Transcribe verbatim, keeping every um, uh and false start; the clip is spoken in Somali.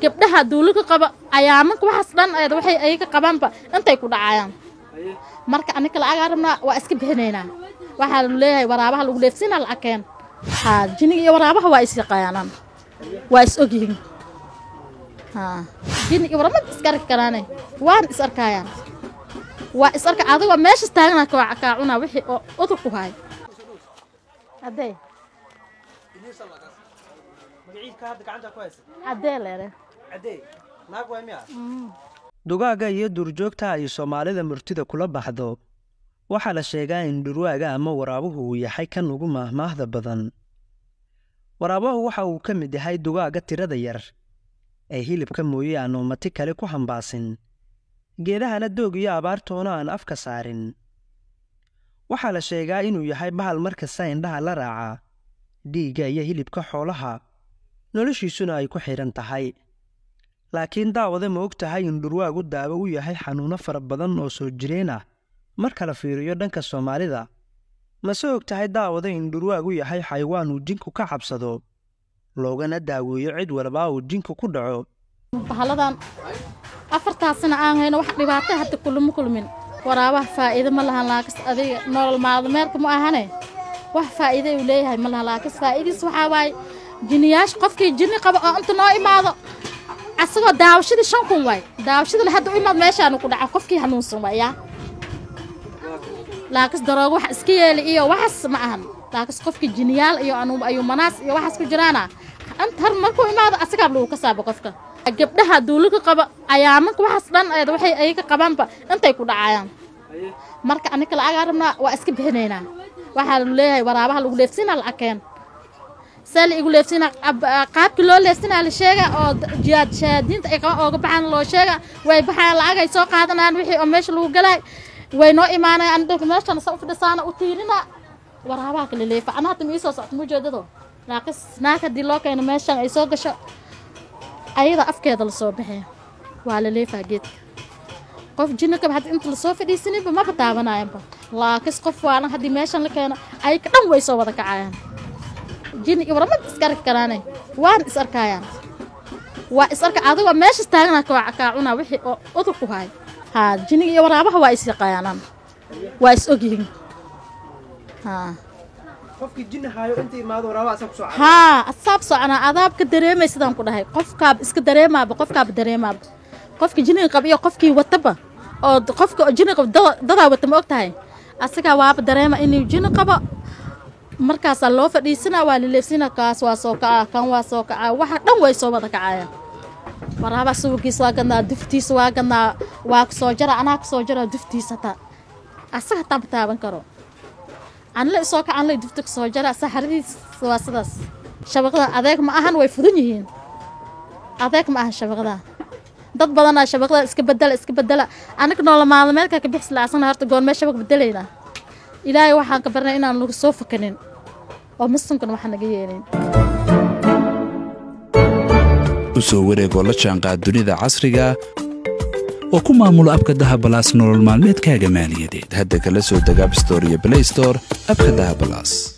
gabdhaha duulka qaba ayaamanka waxaas dhan ay waxay ay ka qabanba intay ku dhacayaan marka aniga la agarna waa iska bixinaynaa waxa la leeyahay waraabaha lagu leefsina la akeen ha jiniga iyo waraabaha waa is yaqaanaan waa is ogyihiin ha jiniga iyo waraabaha iska arkanaanay waan is arkayaan waa is arka adiga meesha taagna ka ka cuna wixii oo udur ku hay aday magaciidka hadda gacanta ku haysa aday leere aday naag way miya dugaaga iyo duurjoogta ay Soomaalida murtida kula baxdo waxa la sheegaa in durwaaga ama waraabuhu uu yahay kan ugu maahmaahda badan waraabuhu waxa uu ka mid yahay dugaaga tirada yar ee hilibka mooyee aan umati kale ku hambaasin geedahana doog iyo abaartoona aan afka saarin waxa la sheegaa inuu yahay bahal markasta indhaha la raaca dhiigga iyo hilibka xoolaha noloshiisuna ay ku xiran tahay laakiin daawada ma og tahay in durwaagu daawo u yahay xanuuno fara badan oo soo jireen ah marka la fiiriyo dhanka Soomaalida ma soo og tahay daawada in durwaagu yahay xayawaan uu jinku ka cabsado loogana daaweeyo cid walba oo jinku ku dhaco bahaladan afartaasna aan hayno wax dhibaato hadda kulum kulmin waraabaha faa'iido ma laha laakiin adiga nolol maalmeedka ma ahane wax faa'iido uu leeyahay ma laha laakiin faa'iidis waxa waay jiniyaash qofkii jinni qaba oo inta noo imaado asagoo daawashada shan kun way daawashada la hadda u imaad meeshaan ku dhaca qofkii hanuunsan waya laakiin daroogo wax iska yeeli iyo waxas ma ahan laakiin qofkii jiniyaal iyo anu ayu manaas iyo waxas ku jiraana anta har markuu imaado asaga lagu ka saabo qofka gabdhaha duulka qaba ayaamanka waxaas dhan ay waxay ay ka qabanba intay ku dhacayaan marka aniga la agarna waa iska bixinaynaa waxa la leeyahay waraabaha lagu leefsina la akeen sal igu leefsina qaabki loo leefsina la sheega oo jiyaad shaadiinta ay qaba oo baxan loo sheega way baxaan lacag ay soo qaadanaan wixii oo meesha lagu galay way noo imaanayaan dadka meeshan soo fadhisaana u tiirina waraabaha kale leefa ana hadda miisoo socdo mujeedado laakiin naaka di loo keenay meeshan ay soo gasho ayada afkeeda la soo baxay waa la leefa geedka qof jinka hadda inta la soo fadhiisinayba ma bataabanayba laakiin qof waalan hadii meeshan la keeno ay ka dhan way soo wada kacayaan jini iyo waraabaha iska arkanaanay waan is arkayaan waa is arka adiga meesha taagna ka ka cuna wixii oo udur ku hay ha jiniga iyo waraabaha waa is yaqaanaan waa is ogyihiin ha qofkii jinni haayo inta imaado waraabaha asab soo ha asab socona adaab ka dareemay sidaan ku dhahay qofka iska dareemaaba qofka dareemaaba qofkii jinniga qab iyo qofkii wataba oo qofka jinniga qab dada wata ma og tahay asaga waaba dareema inuu jinni qabo markaas loo fadhiisana waa la leefsina kaas waa soo kaca kan waa soo kaca waxa dhan way soo wada kacayaan waraabaha suuqiisa waa ganaa duftiisa waa ganaa waa soo jara anaa soo jara duftiisa ta asaga tab taaban karo aan la soo kacan la dufta soo jara saxaradiis waa sidaas shabaqada adeeg ma ahan way fudan yihiin adeeg ma ahan shabaqada dad badan ay shabaqada iska bedel iska bedela anaga nolol maalmeedka ka bixis laasana horta goon meesha shabaq bedelayna ilaahay waxaan ka barnaa inaan lagu soo fakanin oo muslimkan waxa naga yeelin usoo wareego la jaanqaad dunida casriga oo ku maamulo abka Dahab Plus nolol maalmeedkaaga maaliyadeed hadda kala soo deg App Store iyo Play Store abka Dahab Plus.